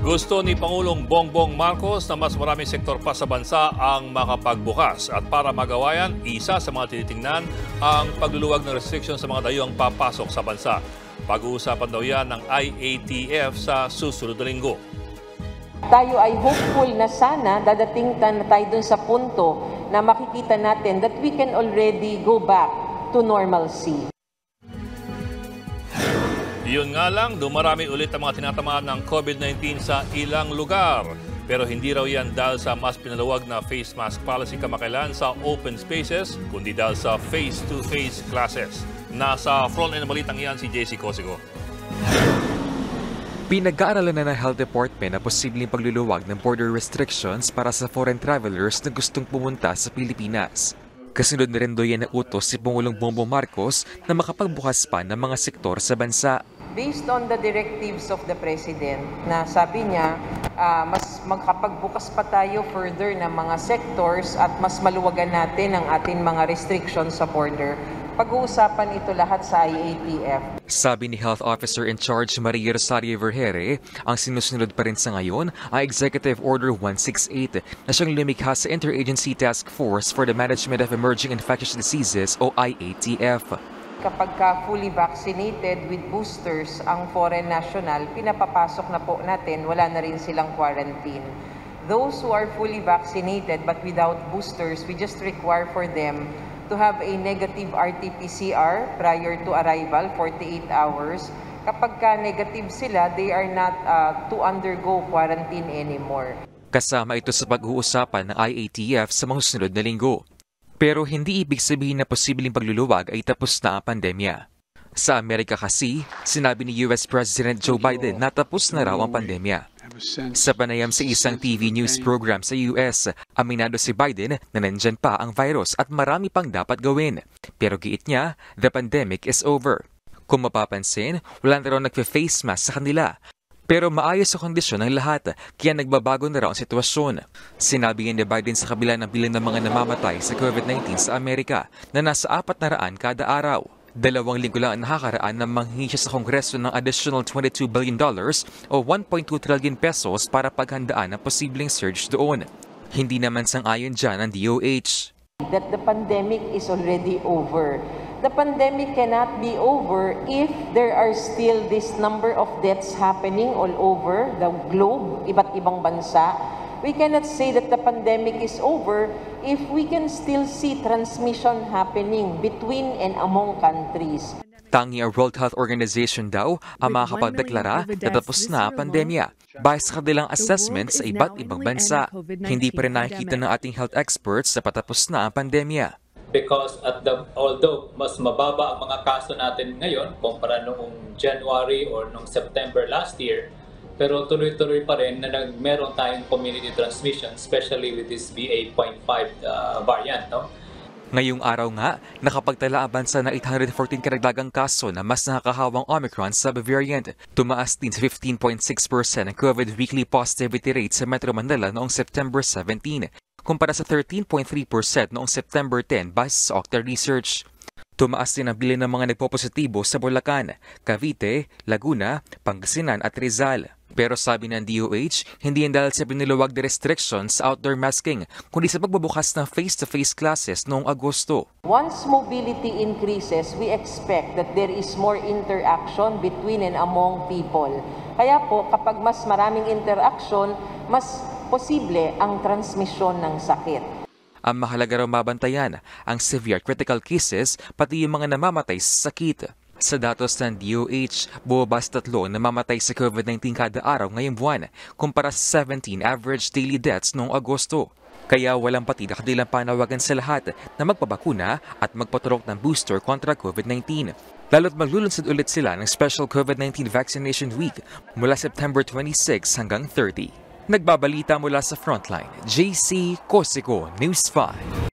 Gusto ni Pangulong Bongbong Marcos na mas maraming sektor pa sa bansa ang makapagbukas. At para magawa yan, isa sa mga tinitingnan ang pagluluwag ng restriction sa mga dayuhang papasok sa bansa. Pag-uusapan daw yan ng IATF sa susunod na linggo. Tayo ay hopeful na sana dadating na tayo dun sa punto na makikita natin that we can already go back to normalcy. Yun nga lang, dumarami ulit ang mga tinatamaan ng COVID-19 sa ilang lugar. Pero hindi raw yan dahil sa mas pinaluwag na face mask policy kamakailan sa open spaces, kundi dahil sa face-to-face classes. Nasa frontline ng balitang yan si JC Cosigo. Pinag-aaralan na ng Health Department na posibleng pagluluwag ng border restrictions para sa foreign travelers na gustong pumunta sa Pilipinas. Kasunod na rin doon na utos si Pangulong Bongbong Marcos na makapagbukas pa ng mga sektor sa bansa. Based on the directives of the President na sabi niya, mas magkapagbukas pa tayo further ng mga sectors at mas maluwagan natin ang ating mga restrictions sa border. Pag-uusapan ito lahat sa IATF. Sabi ni Health Officer in Charge Maria Rosario Vergere, ang sinusunod pa rin sa ngayon ay Executive Order 168 na siyang lumikha sa Interagency Task Force for the Management of Emerging Infectious Diseases o IATF. Kapag fully vaccinated with boosters ang foreign national, pinapapasok na po natin, wala na rin silang quarantine. Those who are fully vaccinated but without boosters, we just require for them to have a negative RT-PCR prior to arrival, 48 hours. Kapag negative sila, they are not to undergo quarantine anymore. Kasama ito sa pag-uusapan ng IATF sa mga susunod na linggo. Pero hindi ibig sabihin na posibleng pagluluwag ay tapos na ang pandemya. Sa Amerika kasi, sinabi ni US President Joe Biden na tapos na raw ang pandemya. Sa panayam sa isang TV news program sa US, aminado si Biden na nandyan pa ang virus at marami pang dapat gawin. Pero giit niya, the pandemic is over. Kung mapapansin, wala na raw nagpe-face mask sa kanila. Pero maayos sa kondisyon ng lahat, kaya nagbabago na raw ang sitwasyon. Sinabi ni Biden sa kabila ng bilang ng mga namamatay sa COVID-19 sa Amerika na nasa 400 kada araw. 2 linggo lang ang nakakaraan na manghingi siya sa Kongreso ng additional $22 billion o 1.2 trillion pesos para paghandaan ang posibleng surge doon. Hindi naman sang-ayon dyan ang DOH. That the pandemic is already over. The pandemic cannot be over if there are still this number of deaths happening all over the globe, iba't ibang bansa. We cannot say that the pandemic is over if we can still see transmission happening between and among countries. Tangi ang World Health Organization daw ang makakapagdeklara na tapos na ang pandemya. Base sa kanilang assessment sa iba't ibang bansa, hindi pa rin nakikita ng ating health experts na patapos na ang pandemya. Because although mas mababa ang mga kaso natin ngayon kumpara noong January or noong September last year, pero tuloy-tuloy pa rin na meron tayong community transmission, especially with this BA.5 variant. No? Ngayong araw nga, nakapagtala ang bansa ng 814 karagdagang kaso na mas nakakahawang Omicron subvariant. Tumaas din sa 15.6% ang COVID weekly positivity rate sa Metro Manila noong September 17, kumpara sa 13.3% noong September 10 base sa Octa Research. Tumaas din ang bilang ng mga nagpopositibo sa Bulacan, Cavite, Laguna, Pangasinan at Rizal. Pero sabi ng DOH, hindi yan dahil sa biniluwag na restrictions sa outdoor masking, kundi sa pagbubukas ng face-to-face classes noong Agosto. Once mobility increases, we expect that there is more interaction between and among people. Kaya po, kapag mas maraming interaction, mas posible ang transmisyon ng sakit. Ang mahalaga raw mabantayan ang severe critical cases pati yung mga namamatay sa sakit. Sa datos ng DOH, bumaba sa 3 namamatay sa COVID-19 kada araw ngayong buwan, kumpara sa 17 average daily deaths noong Agosto. Kaya walang patid na kanilang panawagan sa lahat na magpabakuna at magpaturok ng booster kontra COVID-19. Lalo't maglulunsad ulit sila ng Special COVID-19 Vaccination Week mula September 26 hanggang 30. Nagbabalita mula sa Frontline, JC Cosigo, News 5.